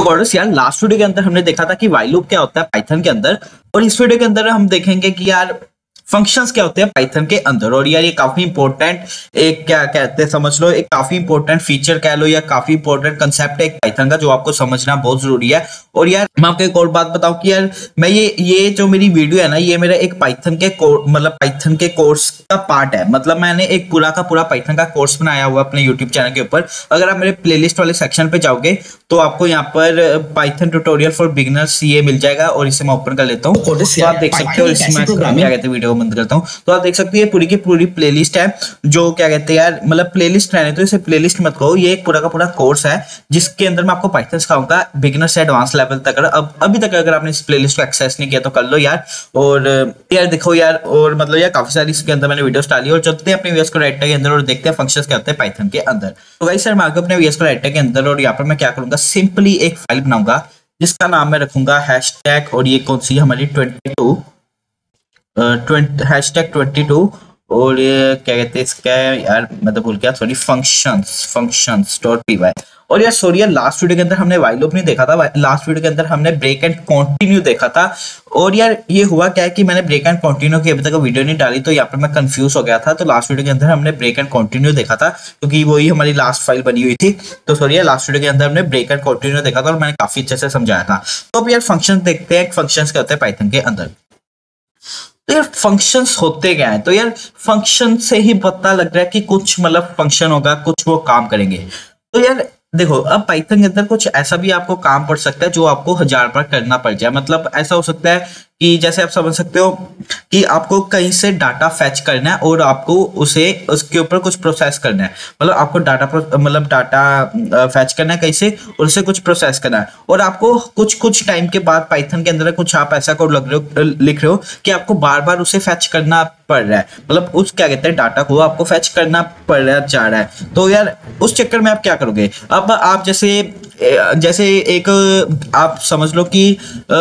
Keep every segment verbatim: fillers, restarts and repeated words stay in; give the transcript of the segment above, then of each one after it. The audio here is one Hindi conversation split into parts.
गॉर्डस यार लास्ट वीडियो के अंदर हमने देखा था कि व्हाइल लूप क्या होता है पाइथन के अंदर, और इस वीडियो के अंदर हम देखेंगे कि यार फंक्शंस क्या होते हैं पाइथन के अंदर। और यार ये काफी इंपॉर्टेंट एक क्या कहते हैं समझ लो, एक काफी इंपॉर्टेंट फीचर कह लो या काफी इंपॉर्टेंट कंसेप्ट है एक पाइथन का जो आपको समझना बहुत जरूरी है। और यार मैं आपको एक और बात बताऊं कि यार मैं ये ये जो मेरी वीडियो है ना, ये मेरा एक पाइथन के मतलब पाइथन के कोर्स का पार्ट है। मतलब मैंने एक पूरा का पूरा पाइथन का कोर्स बनाया हुआ अपने यूट्यूब चैनल के ऊपर। अगर आप मेरे प्लेलिस्ट वाले सेक्शन पे जाओगे तो आपको यहाँ पर पाइथन ट्यूटोरियल फॉर बिगिनर्स ये मिल जाएगा, और इसे मैं ओपन कर लेता हूँ तो आप देख सकते हो। इसमें क्या कहते हैं वीडियो को बंद करता हूँ तो आप देख सकते हो ये पूरी की पूरी प्लेलिस्ट है जो क्या कहते हैं यार मतलब प्लेलिस्ट रहने तो इसे प्लेलिस्ट मत कहो, ये एक पूरा का पूरा कोर्स है जिसके अंदर मैं आपको पाइथन सिखाऊंगा बिगिनर से एडवांस लेवल तक। अब अभी तक अगर आपने इस प्लेलिस्ट को एक्सेस नहीं किया तो कर लो यार। और यार देखो यार, और मतलब यार काफी सारी इसके अंदर मैंने वीडियोस डाली और चलते हैं अपने वीएस कोड एडिटर के अंदर और देखते हैं फंक्शंस क्या होते हैं पाइथन के अंदर। तो गाइस सर मैं आगे अपने वीएस कोड एडिटर के अंदर और यहाँ पर मैं क्या करूंगा, सिंपली एक फाइल बनाऊंगा जिसका नाम मैं रखूंगा हैशटैग, और ये कौन सी हमारी twenty two hashtag twenty two, और ये क्या कहते हैं इसका यार मैं तो भूल गया sorry, functions functions dot P Y. और यार सॉरी यार लास्ट वीडियो के अंदर हमने व्हाइल लूप नहीं देखा था, लास्ट वीडियो के अंदर हमने ब्रेक एंड कंटिन्यू देखा था। और यार ये हुआ क्या है कि मैंने ब्रेक एंड कंटिन्यू की अभी तक वीडियो नहीं डाली तो यहाँ पर मैं कंफ्यूज हो गया था। तो लास्ट वीडियो के अंदर हमने ब्रेक एंड कंटिन्यू देखा था क्योंकि वही हमारी लास्ट फाइल बनी हुई थी। तो सॉरी यार लास्ट वीडियो के अंदर हमने ब्रेक एंड कंटिन्यू देखा था और मैंने काफी अच्छे से समझाया था। तो अब यार फंक्शन देखते हैं फंक्शंस क्या होते हैं पाइथन के अंदर। तो यार फंक्शंस होते क्या है, तो यार फंक्शन से ही पता लग रहा है कि कुछ मतलब फंक्शन होगा, कुछ वो काम करेंगे। तो यार देखो अब पाइथन के अंदर कुछ ऐसा भी आपको काम पड़ सकता है जो आपको हजार बार करना पड़ जाए। मतलब ऐसा हो सकता है कि जैसे आप समझ सकते हो कि आपको कहीं से डाटा फैच करना है और आपको उसे उसके ऊपर कुछ प्रोसेस करना है। मतलब आपको डाटा मतलब डाटा फैच करना है कहीं से और उसे कुछ प्रोसेस करना है, और आपको कुछ कुछ टाइम के बाद पाइथन के अंदर कुछ आप ऐसा कोड लग रहे हो लिख रहे हो कि आपको बार बार उसे फैच करना पड़ रहा है। मतलब उस क्या कहते हैं डाटा को आपको फैच करना पड़ रहा जा रहा है। तो यार उस चक्कर में आप क्या करोगे, अब आप जैसे जैसे एक आप समझ लो कि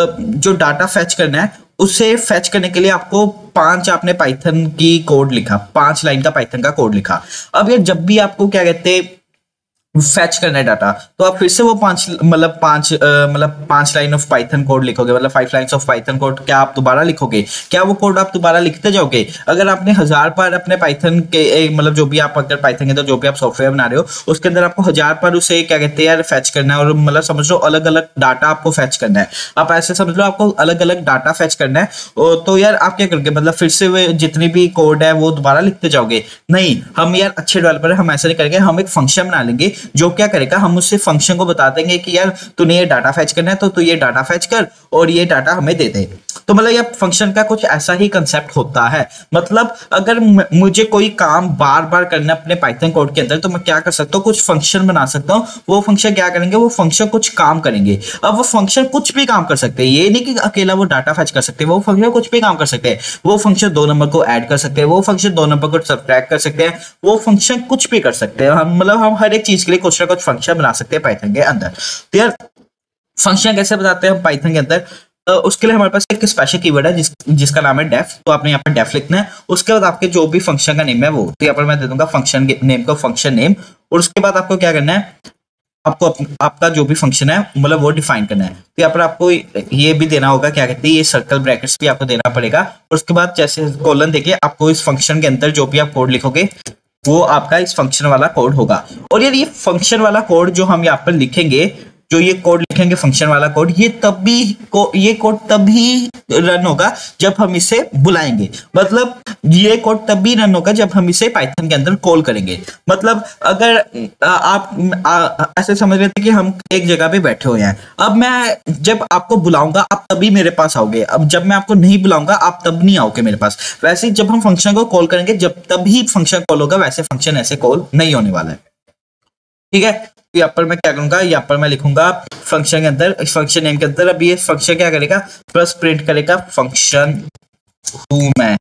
जो डाटा फैच करना है उसे फैच करने के लिए आपको पांच आपने पाइथन की कोड लिखा, पांच लाइन का पाइथन का कोड लिखा। अब यार जब भी आपको क्या कहते हैं फैच करना है डाटा तो आप फिर से वो पांच मतलब पांच मतलब पांच लाइन ऑफ पाइथन कोड लिखोगे, मतलब five lines of Python code क्या आप दोबारा लिखोगे? क्या वो कोड आप दोबारा लिखते जाओगे? अगर आपने हजार बार अपने पाइथन के मतलब जो भी आप अगर पाइथन के अंदर जो भी आप सॉफ्टवेयर बना रहे हो उसके अंदर आपको हजार बार उसे क्या कहते हैं यार फैच करना है, और मतलब समझ लो अलग अलग डाटा आपको फैच करना है। आप ऐसे समझ लो आपको अलग अलग डाटा फैच करना है, तो यार आप क्या करोगे, मतलब फिर से वे जितनी भी कोड है वो दोबारा लिखते जाओगे? नहीं, हम यार अच्छे डेवलपर है, हम ऐसा नहीं करेंगे, हम एक फंक्शन बना लेंगे जो क्या करेगा, हम उससे फंक्शन को बता देंगे कि यार तूने ये डाटा फैच करना है तो तू ये डाटा फैच कर और ये डाटा हमें दे दे। तो मतलब ये फंक्शन का कुछ ऐसा ही कंसेप्ट होता है। मतलब अगर मुझे कोई काम बार बार करना है अपने पाइथन कोड के अंदर तो मैं क्या कर सकता हूँ, कुछ फंक्शन बना सकता हूँ। वो फंक्शन क्या करेंगे, वो फंक्शन कुछ काम करेंगे। अब वो फंक्शन कुछ भी काम कर सकते हैं, ये नहीं कि अकेला वो डाटा फैच कर सकते हैं, वो फंक्शन कुछ भी काम कर सकते हैं। वो फंक्शन दो नंबर को ऐड कर सकते हैं, वो फंक्शन दो नंबर को सब्ट्रैक्ट कर सकते हैं, वो फंक्शन कुछ भी कर सकते हैं। हम मतलब हम हर एक चीज के लिए कुछ ना कुछ फंक्शन बना सकते हैं पाइथन के अंदर। तो यार फंक्शन कैसे बताते हैं हम पाइथन के अंदर, तो उसके लिए हमारे पास एक स्पेशल कीवर्ड है जिस, जिसका नाम है डेफ। तो आपने यहाँ पर डेफ लिखना है, उसके बाद आपके जो भी फंक्शन का नेम है वो, तो यहाँ पर मैं दे दूंगा फंक्शन नेम को फंक्शन नेम, और उसके बाद आपको क्या करना है, आपको आप, आपका जो भी फंक्शन है मतलब वो डिफाइन करना है। तो यहाँ पर आपको ये भी देना होगा, क्या कहते हैं ये सर्कल ब्रैकेट्स भी आपको देना पड़ेगा, और उसके बाद जैसे कॉलन देखिए आपको इस फंक्शन के अंदर जो भी आप कोड लिखोगे वो आपका इस फंक्शन वाला कोड होगा। और यार ये फंक्शन वाला कोड जो हम यहाँ पर लिखेंगे, जो ये कोड लिखेंगे फंक्शन वाला कोड, ये तभी को ये कोड तभी रन होगा जब हम इसे बुलाएंगे। मतलब ये कोड तभी रन होगा जब हम इसे पाइथन के अंदर कॉल करेंगे। मतलब अगर आ, आप आ, ऐसे समझ लेते कि हम एक जगह पे बैठे हुए हैं, अब मैं जब आपको बुलाऊंगा आप तभी मेरे पास आओगे, अब जब मैं आपको नहीं बुलाऊंगा आप तब नहीं आओगे मेरे पास। वैसे जब हम फंक्शन को कॉल करेंगे जब तभी फंक्शन कॉल होगा, वैसे फंक्शन ऐसे कॉल नहीं होने वाला है। ठीक है, यहाँ पर मैं क्या करूंगा, यहाँ पर मैं लिखूंगा फंक्शन के अंदर फंक्शन नेम के अंदर, अब ये फंक्शन क्या करेगा, प्लस प्रिंट करेगा फंक्शन हूं मैं।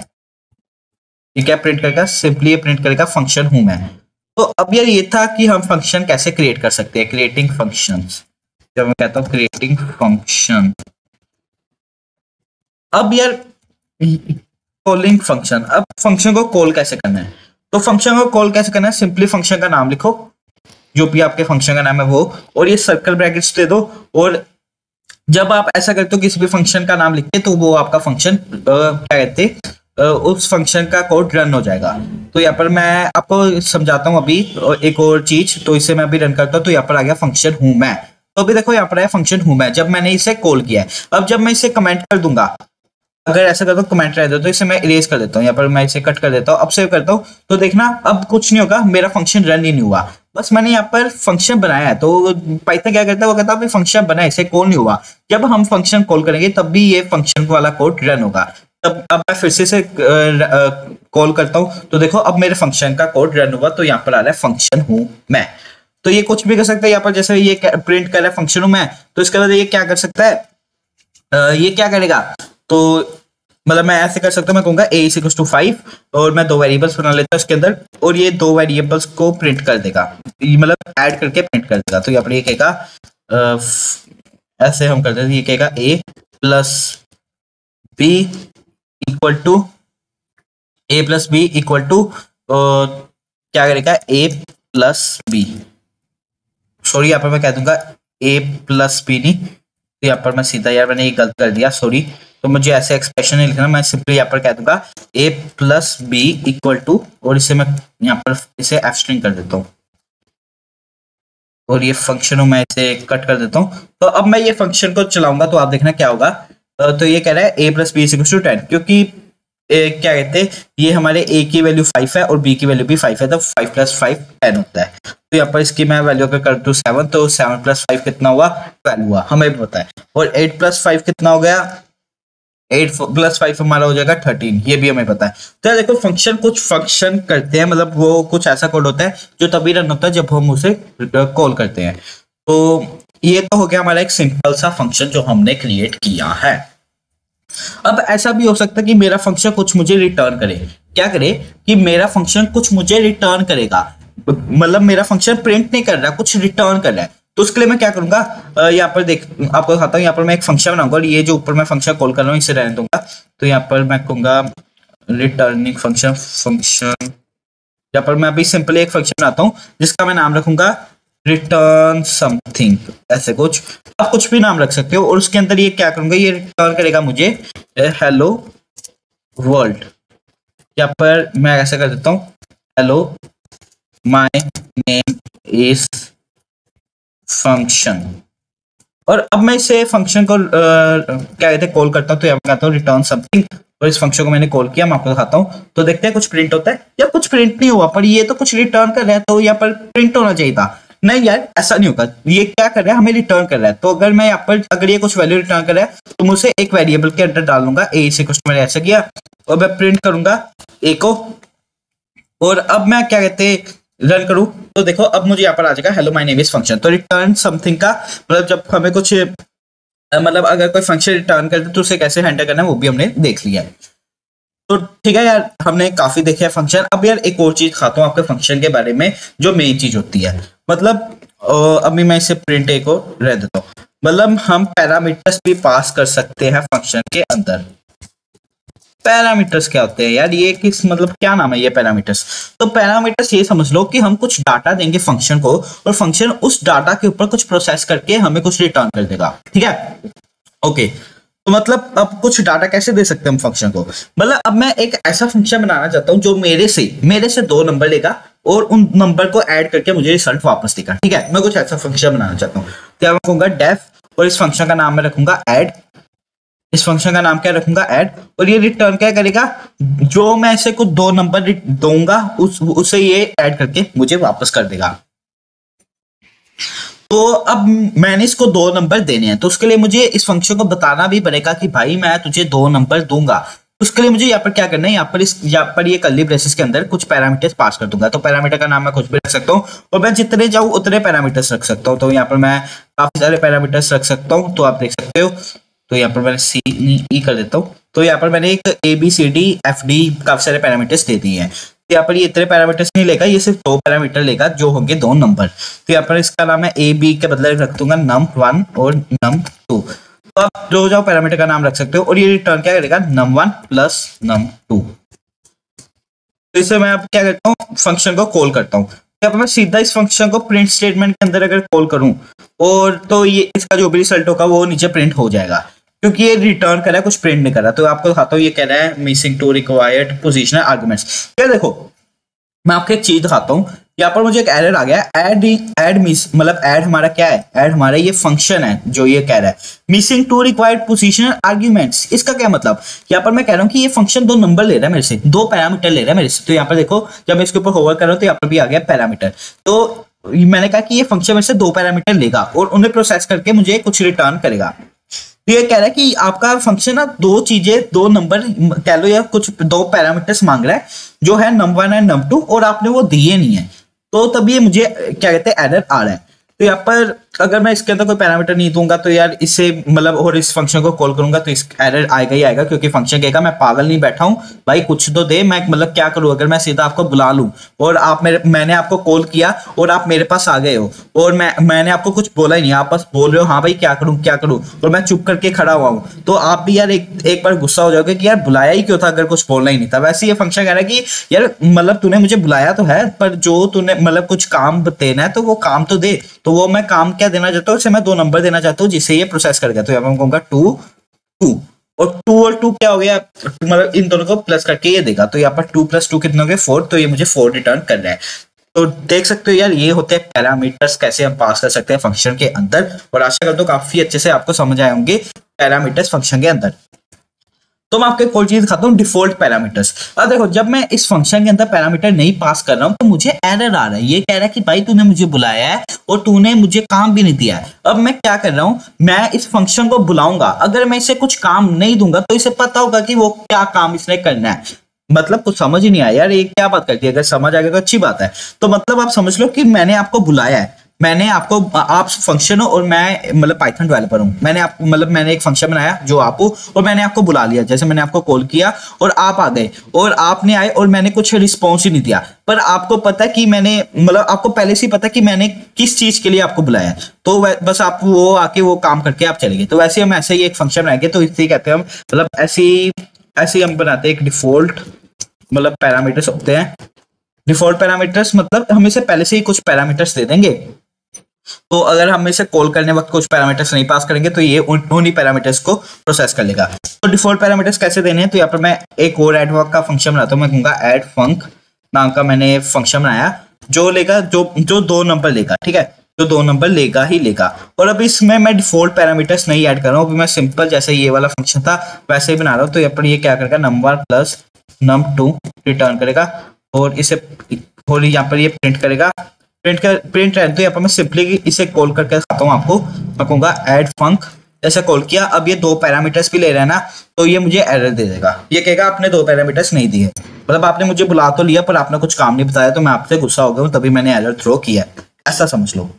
ये क्या प्रिंट करेगा, सिंपली ये प्रिंट करेगा फंक्शन हूं मैं। तो अब यार ये था कि हम फंक्शन कैसे क्रिएट कर सकते हैं, क्रिएटिंग फंक्शंस। जब मैं कहता हूं क्रिएटिंग फंक्शन, अब यार कॉलिंग फंक्शन, अब फंक्शन को कॉल कैसे करना है, तो फंक्शन को कॉल कैसे करना है, सिंपली फंक्शन का नाम लिखो, जो भी आपके फंक्शन का नाम है वो, और ये सर्कल ब्रैकेट्स दे दो। और जब आप ऐसा करते हो किसी भी फंक्शन का नाम लिख के, तो वो आपका फंक्शन क्या कहते हैं, उस फंक्शन का कोड रन हो जाएगा। तो यहाँ पर मैं आपको समझाता हूँ अभी एक और चीज। तो इसे मैं अभी रन करता हूँ, तो यहाँ पर आ गया फंक्शन हूं मैं। तो अभी देखो यहाँ पर आया फंक्शन हूं मैं, जब मैंने इसे कॉल किया है। अब जब मैं इसे कमेंट कर दूंगा, अगर ऐसा करता हूँ कमेंट रह दो, तो इसे मैं इरेज कर देता हूँ, यहाँ पर मैं इसे कट कर देता हूँ। अब सेव करता हूँ, तो देखना अब कुछ नहीं होगा, मेरा फंक्शन रन ही नहीं हुआ। बस मैंने यहाँ पर फंक्शन बनाया है। तो पाइथन क्या करता है, वो कहता है फंक्शन बना है, इसे कॉल नहीं हुआ। जब हम फंक्शन कॉल करेंगे तब भी ये फंक्शन वाला कोड रन होगा। तब अब मैं फिर से से कॉल करता हूँ, तो देखो अब मेरे फंक्शन का कोड रन हुआ। तो यहाँ पर आ रहा है फंक्शन हूं मैं। तो ये कुछ भी कर सकता है, यहाँ पर जैसे ये प्रिंट कर रहा है फंक्शन हूं मैं, तो इसके बाद ये क्या कर सकता है, आ, ये क्या करेगा, तो मतलब मैं ऐसे कर सकता हूँ, मैं कहूंगा a is equal to five, और मैं दो वेरिएबल्स बना लेता हूँ इसके अंदर, और ये दो वेरिएबल्स को प्रिंट कर देगा, मतलब ऐड करके प्रिंट कर देगा। तो यहाँ पर ये कहेगा, ऐसे हम करते हैं, ये कहेगा a plus B equal to A plus B equal to क्या करेगा, a प्लस बी, सॉरी यहाँ पर मैं कह दूंगा a प्लस बी नहीं, तो यहाँ पर मैं सीधा, यार मैंने ये गलत कर दिया, सॉरी। तो मुझे ऐसे एक्सप्रेशन नहीं लिखना, मैं सिंपली यहाँ पर कह दूंगा a plus B equal to, और इसे मैं यहाँ पर इसे एफ स्ट्रिंग कर देता हूँ, और ये फंक्शन हूँ मैं इसे कट कर देता हूँ। तो अब मैं ये फंक्शन को चलाऊंगा, तो आप देखना क्या होगा। तो ये कह रहा है a plus B equal to ten, क्योंकि ए, क्या कहते हैं, ये हमारे a की वैल्यू फाइव है और b की वैल्यू भी फाइव है, तो फाइव प्लस फाइव टेन होता है। तो यहाँ पर इसकी मैं वैल्यू अगर कर दूं सेवन, तो सेवन प्लस फाइव कितना हुआ, ट्वेल्व हुआ, हमें भी पता है। और एट प्लस फाइव कितना हो गया, एट प्लस फाइव हमारा हो जाएगा थर्टीन, ये भी हमें पता है। तो देखो फंक्शन कुछ फंक्शन करते हैं, मतलब वो कुछ ऐसा कोड होता है जो तभी रन होता है जब हम उसे कॉल करते हैं। तो ये तो हो गया हमारा एक सिंपल सा फंक्शन जो हमने क्रिएट किया है। अब ऐसा भी हो सकता है कि मेरा फंक्शन कुछ मुझे रिटर्न करे। क्या करे कि मेरा फंक्शन कुछ मुझे रिटर्न करेगा, मतलब मेरा फंक्शन प्रिंट नहीं कर रहा, कुछ रिटर्न कर रहा है। तो उसके लिए मैं क्या करूंगा, यहाँ पर देख आपको दिखाता हूँ। यहाँ पर मैं एक फंक्शन बनाऊंगा, और ये जो ऊपर मैं फंक्शन कॉल कर रहा हूँ इसे रहने दूंगा। तो यहाँ पर मैं कहूंगा रिटर्निंग फंक्शन फंक्शन यहाँ पर मैं अभी सिंपली एक फंक्शन बनाता हूँ जिसका मैं नाम रखूंगा रिटर्न समथिंग, ऐसे कुछ, आप कुछ भी नाम रख सकते हो। और उसके अंदर ये क्या करूंगा, ये रिटर्न करेगा मुझे हेलो वर्ल्ड। यहाँ पर मैं ऐसा कर देता हूँ, hello my name is function. और अब मैं इसे फंक्शन को आ, क्या कहते हैं कॉल करता हूँ। तो यहाँ पर कहता हूँ रिटर्न समथिंग, और इस फंक्शन को मैंने कॉल किया, मैं आपको दिखाता हूँ। तो देखते हैं कुछ प्रिंट होता है या कुछ प्रिंट नहीं हुआ, पर ये तो कुछ रिटर्न कर रहा है, तो यहाँ पर प्रिंट होना चाहिए था। नहीं यार, ऐसा नहीं होगा, ये क्या कर रहा है, हमें रिटर्न कर रहा है। तो अगर मैं यहाँ पर अगर ये कुछ वैल्यू रिटर्न कर रहा है, तो मैं उसे एक वेरिएबल के अंदर डाल दूंगा, ए से कुछ मैंने ऐसा किया, और मैं प्रिंट करूंगा ए को। और अब मैं क्या कहते हैं रन करूं, तो देखो अब मुझे यहाँ पर आ जाएगा hello my name is function. तो रिटर्न समथिंग का मतलब जब हमें कुछ मतलब अगर कोई फंक्शन रिटर्न करते तो उसे कैसे हैंडल करना है वो भी हमने देख लिया है। तो ठीक है यार, हमने काफी देखे हैं फंक्शन। अब यार एक और चीज खाता हूँ आपके फंक्शन के बारे में, जो मेन चीज होती है। मतलब अभी मैं इसे प्रिंट ए को रह देता हूँ। मतलब हम पैरामीटर्स भी पास कर सकते हैं फंक्शन के अंदर। पैरामीटर्स क्या होते हैं यार, ये किस मतलब क्या नाम है ये पैरामीटर्स। तो पैरामीटर्स ये समझ लो कि हम कुछ डाटा देंगे फंक्शन को, और फंक्शन उस डाटा के ऊपर कुछ प्रोसेस करके हमें कुछ रिटर्न कर देगा। ठीक है, ओके। तो मतलब अब कुछ डाटा कैसे दे सकते हैं हम फंक्शन को, मतलब अब मैं एक ऐसा फंक्शन बनाना चाहता हूँ जो मेरे से मेरे से दो नंबर लेगा और उन नंबर को ऐड करके मुझे रिजल्ट वापस देगा। ठीक है, मैं कुछ ऐसा फंक्शन बनाना चाहता हूँ। तो मैं कहूंगा डेफ, और इस फंक्शन का नाम मैं रखूंगा ऐड। इस फंक्शन का नाम क्या रखूंगा ऐड, और ये रिटर्न क्या करेगा, जो मैं इसे कुछ दो नंबर दूंगा उस उसे ये ऐड करके मुझे वापस कर देगा। तो अब मैंने इसको दो नंबर देने हैं, तो उसके लिए मुझे इस फंक्शन को बताना भी पड़ेगा कि भाई मैं तुझे दो नंबर दूंगा। उसके लिए मुझे यहाँ पर क्या करना है, यहाँ पर इस यहाँ पर ये कर्ली ब्रेसेस के अंदर कुछ पैरामीटर्स पास कर दूंगा। तो पैरामीटर का नाम मैं कुछ भी रख सकता हूँ, और मैं जितने जाऊँ उतने पैरामीटर्स रख सकता हूँ। तो यहाँ पर मैं काफी सारे पैरामीटर्स रख सकता हूँ, तो आप देख सकते हो। तो यहाँ पर मैंने सी ई कर देता हूँ। तो यहाँ पर मैंने एक A B C D F D काफी सारे पैरामीटर्स दे दिए हैं। तो यहाँ पर ये इतने पैरामीटर्स नहीं लेगा, ये सिर्फ दो पैरामीटर लेगा जो होंगे दो नंबर। तो यहाँ पर इसका नाम है ए बी के बदले रख दूंगा नम वन और नम टू। तो आप जो जाओ पैरामीटर का नाम रख सकते हो, और ये रिटर्न क्या करेगा, num one plus num two. तो इसे मैं अब क्या करता हूँ, फंक्शन को कॉल करता हूँ। यहाँ पर मैं सीधा इस फंक्शन को प्रिंट स्टेटमेंट के अंदर अगर कॉल करूं और तो ये इसका जो भी रिजल्ट होगा वो नीचे प्रिंट हो जाएगा, क्योंकि ये रिटर्न कर रहा है, कुछ प्रिंट नहीं कर रहा। तो आपको दिखाता हूँ, ये कह रहा है missing two required positional arguments. क्या देखो, मैं आपको एक चीज दिखाता हूँ, यहाँ पर मुझे एक एरर आ गया, ऐड ऐड मिस मतलब ऐड हमारा क्या है, ऐड हमारा ये फंक्शन है जो ये कह रहा है missing two required positional arguments. इसका क्या मतलब, यहाँ पर मैं कह रहा हूँ कि ये फंक्शन दो नंबर ले रहा है मेरे से, दो पैरामीटर ले रहा है मेरे से। तो यहाँ पर देखो, जब मैं इसके ऊपर होवर कर रहा हूँ तो यहाँ पर भी आ गया पैरामीटर। तो मैंने कहा कि ये फंक्शन मेरे से दो पैरामीटर लेगा और उन्हें प्रोसेस करके मुझे कुछ रिटर्न करेगा। तो ये कह रहा है कि आपका फंक्शन ना दो चीजें, दो नंबर कह लो या कुछ दो पैरामीटर्स मांग रहा है, जो है num one and num two, और आपने वो दिए नहीं है। तो तभी ये मुझे क्या कहते हैं एरर आ रहा है। तो यहाँ पर अगर मैं इसके अंदर कोई पैरामीटर नहीं दूंगा तो यार इससे मतलब और इस फंक्शन को कॉल करूंगा तो इस एरर आएगा ही आएगा, क्योंकि फंक्शन कहेगा मैं पागल नहीं बैठा हूं भाई, कुछ तो दे, मैं मतलब क्या करूं। अगर मैं सीधा आपको बुला लूं और आप मेरे मैंने आपको कॉल किया और आप मेरे पास आ गए हो और मैं मैंने आपको कुछ बोला ही नहीं, आप बस बोल रहे हो हाँ भाई क्या करूं क्या करूं, और मैं चुप करके खड़ा हुआ हूं, तो आप भी यार एक एक बार गुस्सा हो जाओगे कि यार बुलाया ही क्यों था अगर कुछ बोलना ही नहीं था। वैसे ये फंक्शन कह रहा है कि यार मतलब तूने मुझे बुलाया तो है, पर जो तूने मतलब कुछ काम देना है तो वो काम तो दे। तो वो मैं काम क्या देना चाहता हूँ, उसे मैं दो नंबर देना चाहता हूँ जिससे ये प्रोसेस कर गया। तो यहाँ मैं कहूंगा टू टू, और टू और टू क्या हो गया, मतलब इन दोनों को प्लस करके ये देगा। तो यहाँ पर टू प्लस टू कितने हो गए, फोर। तो ये मुझे फोर रिटर्न कर रहा है। तो देख सकते हो यार, ये होते हैं पैरामीटर्स, कैसे हम पास कर सकते हैं फंक्शन के अंदर। और आशा करता हूँ काफी अच्छे से आपको समझ आए होंगे पैरामीटर्स फंक्शन के अंदर। तो मैं आपको एक और चीज दिखाता हूँ, डिफॉल्ट पैरामीटर्स। अब देखो, जब मैं इस फंक्शन के अंदर पैरामीटर नहीं पास कर रहा हूँ तो मुझे एरर आ रहा है। ये कह रहा है कि भाई तूने मुझे बुलाया है और तूने मुझे काम भी नहीं दिया है। अब मैं क्या कर रहा हूँ, मैं इस फंक्शन को बुलाऊंगा, अगर मैं इसे कुछ काम नहीं दूंगा तो इसे पता होगा कि वो क्या काम इसने करना है। मतलब कुछ समझ ही नहीं आया यार, ये क्या बात करती है। अगर समझ आ गया तो अच्छी बात है। तो मतलब आप समझ लो कि मैंने आपको बुलाया है, मैंने आपको, आप फंक्शन हो और मैं मतलब पाइथन डेवलपर हूं, मैंने आपको मतलब मैंने एक फंक्शन बनाया जो आप हो, और मैंने आपको बुला लिया। जैसे मैंने आपको कॉल किया और आप आ गए और आपने आए और मैंने कुछ रिस्पॉन्स ही नहीं दिया, पर आपको पता है कि मैंने मतलब आपको पहले से ही पता है कि मैंने किस चीज के लिए आपको बुलाया है। तो बस आप वो आके वो काम करके आप चले गए। तो वैसे हम ऐसे ही एक फंक्शन बनाएंगे, तो इसे कहते हैं हम मतलब ऐसी ऐसे हम बनाते हैं एक डिफॉल्ट मतलब पैरामीटर्स होते हैं। डिफॉल्ट पैरामीटर्स मतलब हम इसे पहले से ही कुछ पैरामीटर्स दे देंगे, तो अगर हम इसे कॉल करने वक्त कुछ पैरामीटर्स नहीं पास करेंगे तो ये उन्हीं पैरामीटर्स को प्रोसेस कर लेगा। तो डिफॉल्ट पैरामीटर्स कैसे देने हैं, तो यहाँ पर मैं एक और एड का फंक्शन बनाता हूँ। मैं कहूँगा एड फंक नाम का मैंने फंक्शन बनाया जो लेगा जो जो दो नंबर लेगा, ठीक है, जो दो नंबर लेगा ही लेगा। और अब इसमें मैं डिफॉल्ट पैरामीटर्स नहीं ऐड कर रहा हूँ, अभी मैं सिंपल जैसे ये वाला फंक्शन था वैसे ही बना रहा हूँ। तो यहाँ पर ये क्या करेगा, number plus num two return करेगा और इसे और यहाँ पर ये प्रिंट करेगा। प्रिंट कर प्रिंट है तो यहाँ पर मैं सिंपली इसे कॉल करके दिखाता हूँ आपको। मैं कहूँगा ऐड फंक, ऐसे कॉल किया। अब ये दो पैरामीटर्स भी ले रहा है ना, तो ये मुझे एरर दे देगा। ये कहेगा आपने दो पैरामीटर्स नहीं दिए, मतलब आपने मुझे बुला तो लिया पर आपने कुछ काम नहीं बताया, तो मैं आपसे गुस्सा हो गया हूँ, तभी मैंने एरर थ्रो किया, ऐसा समझ लो।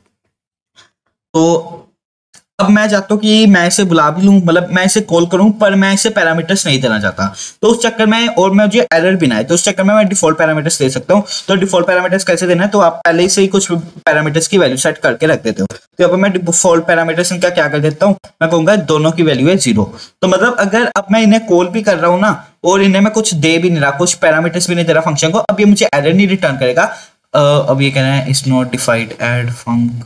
तो अब मैं चाहता हूँ कि मैं इसे बुला भी लूँ, मतलब मैं इसे कॉल करूँ, पर मैं इसे पैरामीटर्स नहीं देना चाहता। तो उस चक्कर में और मैं मुझे एरर भी ना है, तो उस चक्कर में मैं डिफॉल्ट पैरामीटर्स दे सकता हूँ। तो डिफॉल्ट पैरामीटर्स कैसे देना है, तो आप पहले से ही कुछ पैरामीटर्स की वैल्यू सेट करके रख देते हो। तो अब मैं डिफॉल्ट पैरामीटर्स का क्या कर देता हूँ, मैं कहूँगा दोनों की वैल्यू है जीरो। तो मतलब अगर अब मैं इन्हें कॉल भी कर रहा हूँ ना और इन्हें मैं कुछ दे भी नहीं रहा, कुछ पैरामीटर्स भी नहीं दे रहा फंक्शन को, अब ये मुझे एरर नहीं रिटर्न करेगा। अब ये कहना है is not defined add func.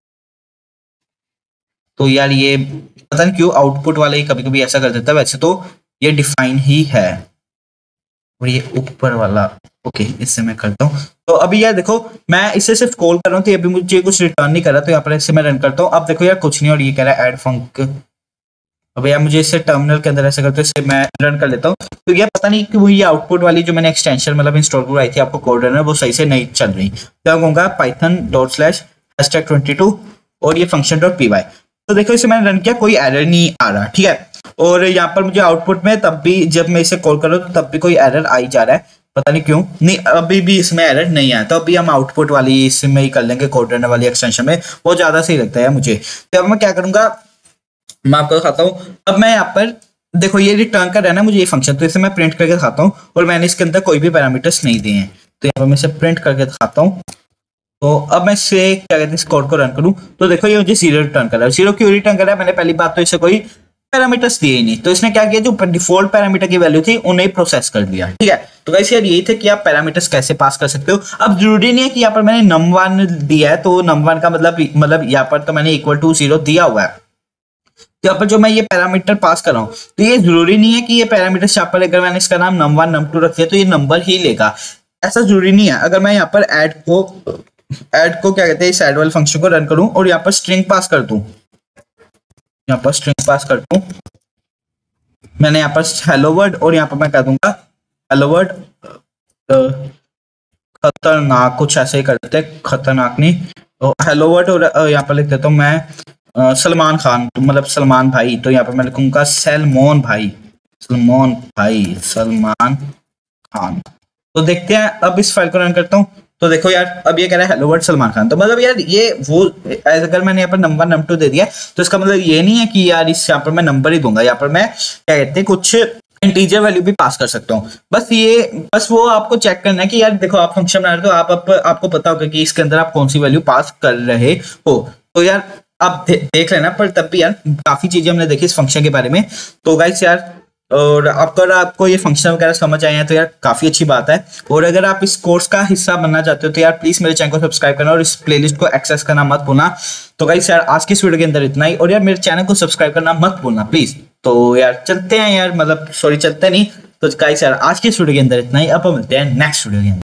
तो यार ये पता नहीं क्यों आउटपुट वाले कभी कभी ऐसा कर देता है, वैसे तो ये डिफाइन ही है। और ये ऊपर वाला ओके, इससे मैं करता हूँ। तो अभी यार देखो, मैं इसे सिर्फ कॉल कर रहा हूँ तो अभी मुझे कुछ रिटर्न नहीं कर रहा, तो यहाँ पर इसे मैं रन करता हूँ। अब देखो यार कुछ नहीं, और ये कह रहा है एड फंक। अब यार मुझे इसे टर्मिनल के अंदर ऐसे करते इसे मैं रन कर लेता हूँ। तो यार पता नहीं कि वो ये आउटपुट वाली जो मैंने एक्सटेंशन मतलब इंस्टॉल करवाई थी आपको कोड रनर, वो सही से नहीं चल रही। तो मैं कहूँगा Python dot slash hashtag twenty two और ये फंक्शन डॉट पी वाई। तो देखो इसे मैंने रन किया, कोई एरर नहीं आ रहा, ठीक है। और यहाँ पर मुझे आउटपुट में तब भी जब मैं इसे कॉल कर रहा हूँ तो तब भी कोई एरर आई जा रहा है, पता नहीं क्यों। नहीं, अभी भी इसमें एरर नहीं आया। तो अभी हम आउटपुट वाली इसमें ही कर लेंगे, कोड रनर वाली एक्सटेंशन में, वो ज्यादा सही लगता है मुझे। तो अब मैं क्या करूंगा, मैं आपको दिखाता हूँ। अब मैं यहाँ पर देखो ये रिटर्न कर रहा है ना मुझे ये फंक्शन, तो इसे मैं प्रिंट करके दिखाता हूँ। और मैंने इसके अंदर कोई भी पैरामीटर्स नहीं दिए हैं, तो यहाँ पर मैं इसे प्रिंट करके दिखाता हूँ। तो अब मैं इसे क्या कहते हैं इस कोड को रन करूं, तो देखो ये मुझे जीरो रिटर्न कर रहा है। जीरो क्यों रिटर्न कर रहा है, मैंने पहली बात तो इसे कोई पैरामीटर्स दिए ही नहीं, तो इसने क्या किया, जो डिफॉल्ट पैरामीटर की वैल्यू थी उन्हें प्रोसेस कर दिया। ठीक है, तो गाइस यार यही थे कि आप पैरामीटर्स कैसे पास कर सकते हो। अब जरूरी नहीं है कि यहाँ पर मैंने नम वन दिया है तो नम वन का मतलब मतलब यहाँ पर तो मैंने इक्वल टू जीरो दिया हुआ है, तो यहाँ पर जो मैं ये पैरामीटर पास कर रहा हूँ तो ये जरूरी नहीं है कि ये पैरामीटर यहाँ पर अगर मैंने इसका नाम नम वन नम टू रख दिया तो ये नंबर ही लेगा, ऐसा जरूरी नहीं है। अगर मैं यहाँ पर ऐड को ऐड को क्या कहते हैं, इस ऐड वाले फंक्शन को रन करूं और यहाँ पर स्ट्रिंग पास कर दूं, यहाँ पर स्ट्रिंग पास कर दूं, मैंने यहाँ पर हेलो वर्ड और यहाँ पर मैं कह दूंगा हेलो वर्ड खतरनाक, कुछ ऐसे ही करते हैं, खतरनाक नहीं, तो हेलो वर्ड और यहाँ पर लिख देता हूँ मैं सलमान खान, तो मतलब सलमान भाई, तो यहाँ पर मैं लिखूंगा सलमान भाई, सलमान भाई सलमान खान। तो देखते हैं, अब इस फाइल को रन करता हूँ तो देखो यार अब ये कह रहा है हेलो वर्ड सलमान खान, तो मतलब यार ये वो अगर मैंने यहाँ पर नंबर नंबर टू दे दिया तो इसका मतलब ये नहीं है कि यार इस यहाँ पर मैं नंबर ही दूंगा, यहाँ पर मैं क्या कहते हैं कुछ इंटीजर वैल्यू भी पास कर सकता हूँ। बस ये बस वो आपको चेक करना है कि यार देखो आप फंक्शन बना रहे हो तो आप, आप आपको पता होगा कि इसके अंदर आप कौन सी वैल्यू पास कर रहे हो, तो यार आप दे, देख लेना। पर तब भी यार काफी चीजें हमने देखी इस फंक्शन के बारे में, तो गाइस यार और आपको अगर आपको ये फंक्शन वगैरह समझ आए हैं तो यार काफी अच्छी बात है। और अगर आप इस कोर्स का हिस्सा बनना चाहते हो तो यार प्लीज मेरे चैनल को सब्सक्राइब करना और इस प्लेलिस्ट को एक्सेस करना मत भूलना। तो गाइस यार आज की इस वीडियो के अंदर इतना ही, और यार मेरे चैनल को सब्सक्राइब करना मत भूलना प्लीज। तो यार चलते हैं यार, मतलब सॉरी चलते नहीं, तो गाइस यार आज की इस वीडियो के अंदर इतना ही, अब मिलते हैं नेक्स्ट वीडियो के अंदर।